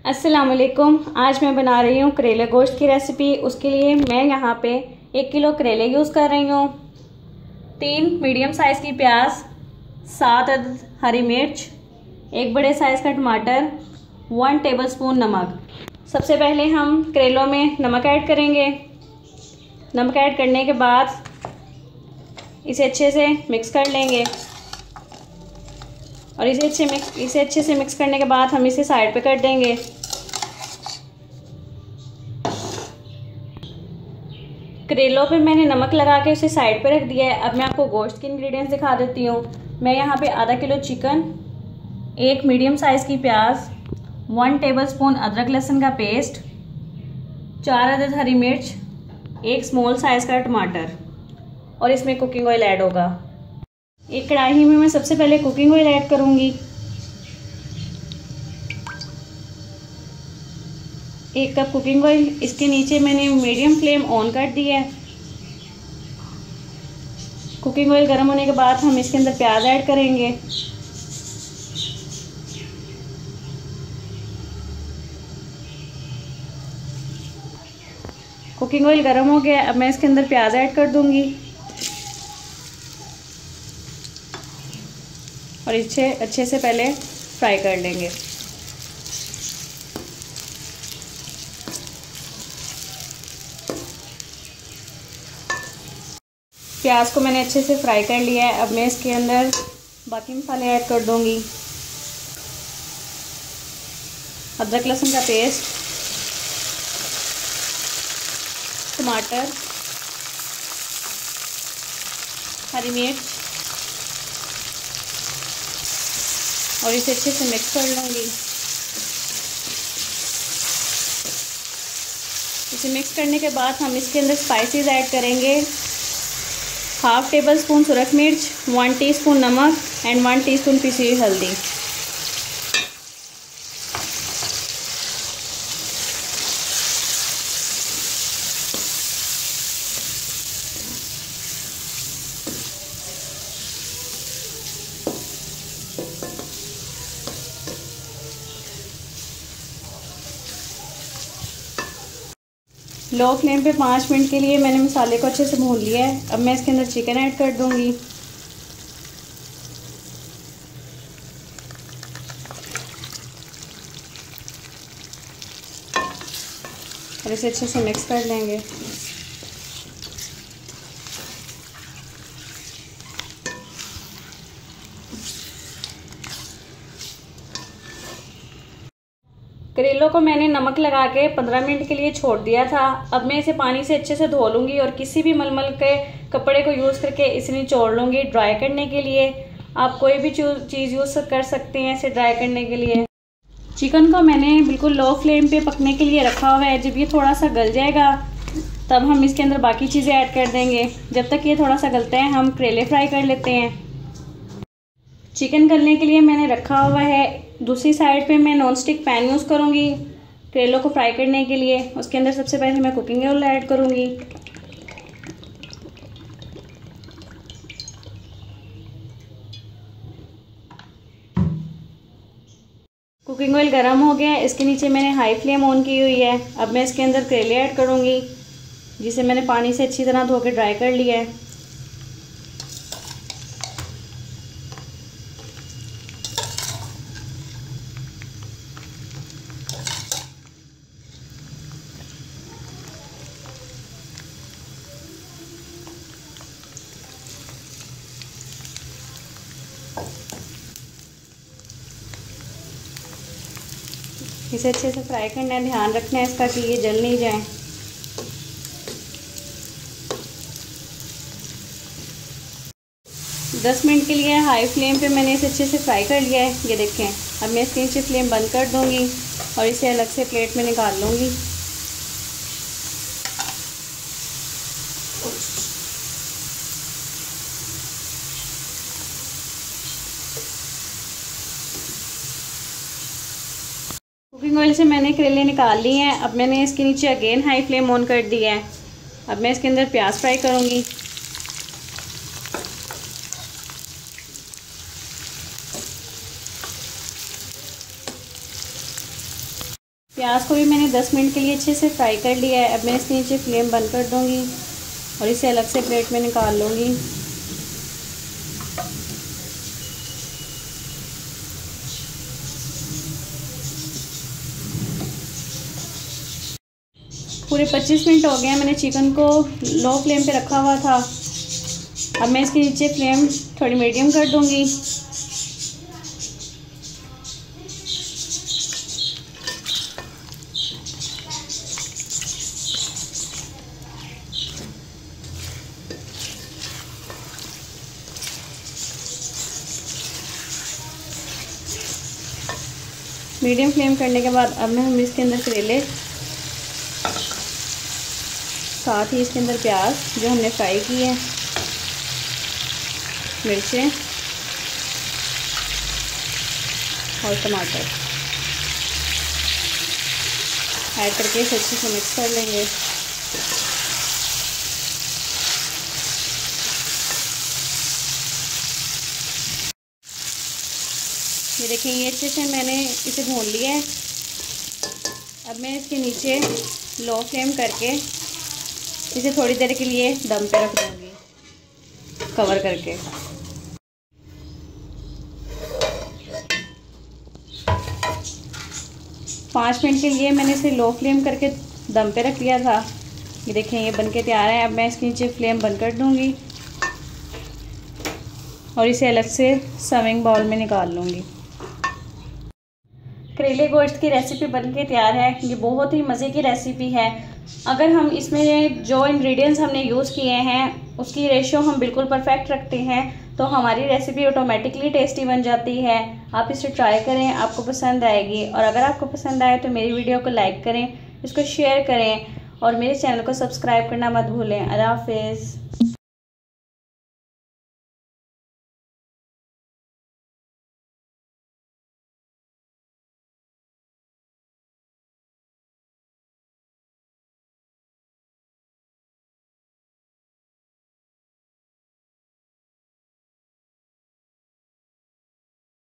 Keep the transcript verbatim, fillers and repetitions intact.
अस्सलाम वालेकुम। आज मैं बना रही हूँ करेले गोश्त की रेसिपी। उसके लिए मैं यहाँ पे एक किलो करेले यूज़ कर रही हूँ, तीन मीडियम साइज़ की प्याज, सात अदद हरी मिर्च, एक बड़े साइज़ का टमाटर, वन टेबलस्पून नमक। सबसे पहले हम करेलों में नमक ऐड करेंगे। नमक ऐड करने के बाद इसे अच्छे से मिक्स कर लेंगे और इसे अच्छे मिक्स इसे अच्छे से मिक्स करने के बाद हम इसे साइड पे कर देंगे। करेलों पे मैंने नमक लगा के उसे साइड पे रख दिया है। अब मैं आपको गोश्त के इंग्रेडिएंट्स दिखा देती हूँ। मैं यहाँ पे आधा किलो चिकन, एक मीडियम साइज़ की प्याज, वन टेबलस्पून अदरक लहसुन का पेस्ट, चार अदद हरी मिर्च, एक स्मॉल साइज़ का टमाटर और इसमें कुकिंग ऑयल ऐड होगा। एक कढ़ाई में मैं सबसे पहले कुकिंग ऑयल ऐड करूँगी। एक कप कुकिंग ऑयल, इसके नीचे मैंने मीडियम फ्लेम ऑन कर दी है। कुकिंग ऑयल गर्म होने के बाद हम इसके अंदर प्याज ऐड करेंगे। कुकिंग ऑयल गर्म हो गया, अब मैं इसके अंदर प्याज ऐड कर दूंगी और इसे अच्छे से पहले फ्राई कर लेंगे। प्याज को मैंने अच्छे से फ्राई कर लिया है। अब मैं इसके अंदर बाकी मसाले ऐड कर दूंगी। अदरक लहसुन का पेस्ट, टमाटर, हरी मिर्च और इसे अच्छे से मिक्स कर लूँगी। इसे मिक्स करने के बाद हम इसके अंदर स्पाइसेस ऐड करेंगे। हाफ टेबल स्पून सुरख मिर्च, वन टीस्पून नमक एंड वन टीस्पून पिसी हुई हल्दी। लो फ्लेम पे पाँच मिनट के लिए मैंने मसाले को अच्छे से भून लिया है। अब मैं इसके अंदर चिकन ऐड कर दूंगी और इसे अच्छे से मिक्स कर लेंगे। करेलों को मैंने नमक लगा के पंद्रह मिनट के लिए छोड़ दिया था। अब मैं इसे पानी से अच्छे से धो लूँगी और किसी भी मलमल के कपड़े को यूज़ करके इसे निचोड़ लूँगी ड्राई करने के लिए। आप कोई भी चीज़ यूज़ कर सकते हैं इसे ड्राई करने के लिए। चिकन को मैंने बिल्कुल लो फ्लेम पे पकने के लिए रखा हुआ है। जब ये थोड़ा सा गल जाएगा तब हम इसके अंदर बाकी चीज़ें ऐड कर देंगे। जब तक ये थोड़ा सा गलता है हम करेले फ्राई कर लेते हैं। चिकन गलने के लिए मैंने रखा हुआ है। दूसरी साइड पे मैं नॉन स्टिक पैन यूज़ करूँगी करेलों को फ्राई करने के लिए। उसके अंदर सबसे पहले मैं कुकिंग ऑयल ऐड करूँगी। कुकिंग ऑयल गर्म हो गया है, इसके नीचे मैंने हाई फ्लेम ऑन की हुई है। अब मैं इसके अंदर करेले ऐड करूँगी जिसे मैंने पानी से अच्छी तरह धो के ड्राई कर लिया है। इसे अच्छे से फ्राई करना है, ध्यान रखना है इसका कि ये जल नहीं जाए। दस मिनट के लिए हाई फ्लेम पे मैंने इसे अच्छे से फ्राई कर लिया है। ये देखें। अब मैं इसके नीचे फ्लेम बंद कर दूंगी और इसे अलग से प्लेट में निकाल लूँगी। कुकिंग ऑयल से मैंने करेले निकाल लिए हैं। अब मैंने इसके नीचे अगेन हाई फ्लेम ऑन कर दिया है। अब मैं इसके अंदर प्याज फ्राई करूँगी। प्याज को भी मैंने दस मिनट के लिए अच्छे से फ्राई कर लिया है। अब मैं इसके नीचे फ्लेम बंद कर दूँगी और इसे अलग से प्लेट में निकाल लूँगी। पूरे पच्चीस मिनट हो गए हैं, मैंने चिकन को लो फ्लेम पे रखा हुआ था। अब मैं इसके नीचे फ्लेम थोड़ी मीडियम कर दूँगी। मीडियम फ्लेम करने के बाद अब मैं हम इसके अंदर करेले, साथ ही इसके अंदर प्याज जो हमने फ्राई की है, मिर्चें और टमाटर ऐड करके इसे अच्छे से मिक्स कर लेंगे। ये देखें, ये अच्छे से मैंने इसे भून लिया है। अब मैं इसके नीचे लो फ्लेम करके इसे थोड़ी देर के लिए दम पे रख दूँगी कवर करके। पाँच मिनट के लिए मैंने इसे लो फ्लेम करके दम पे रख लिया था। ये देखें, ये बनके तैयार है। अब मैं इसके नीचे फ्लेम बंद कर दूँगी और इसे अलग से सर्विंग बाउल में निकाल लूँगी। करेले गोश्त की रेसिपी बनके तैयार है। ये बहुत ही मज़े की रेसिपी है। अगर हम इसमें जो इंग्रेडिएंट्स हमने यूज़ किए हैं उसकी रेशियो हम बिल्कुल परफेक्ट रखते हैं तो हमारी रेसिपी ऑटोमेटिकली टेस्टी बन जाती है। आप इसे ट्राई करें, आपको पसंद आएगी। और अगर आपको पसंद आए तो मेरी वीडियो को लाइक करें, इसको शेयर करें और मेरे चैनल को सब्सक्राइब करना मत भूलें। अल्लाह हाफ़िज़।